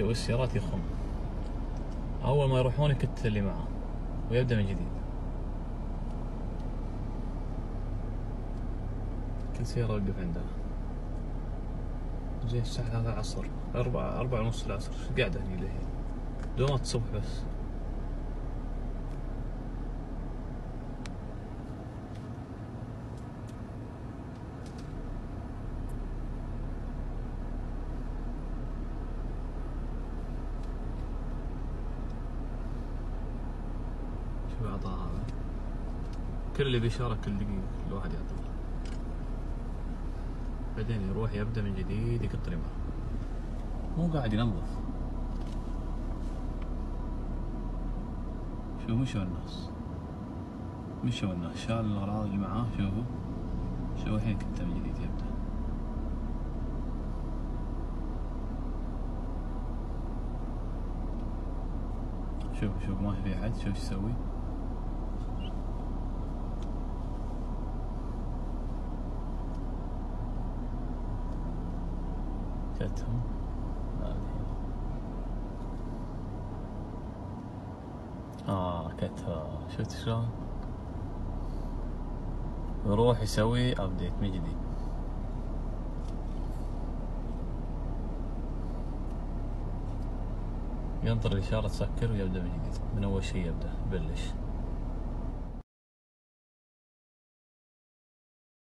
يسوي السيارات يخم. أول ما يروحون يكت اللي معه ويبدأ من جديد. كل سيارة وقف عندها. زين الساعة 3 العصر، 4 ونص العصر، قاعدة هني لهي دوامات الصبح بس. شوف عطاها هذا، كل اللي بإشارة كل دقيقة كل واحد يعطيه، بعدين يروح يبدأ من جديد يقط اللي معه، مو قاعد ينظف. شوفوا مشوا الناس، شال الأغراض اللي معاه. شوفوا الحين كنت من جديد يبدأ. شوف ما في أحد، شوف ايش يسوي. كتهم كتها، شفت شلون؟ يروح يسوي ابديت من جديد. ينطر الإشارة تسكر ويبدأ من جديد، من أول شي يبدأ يبلش.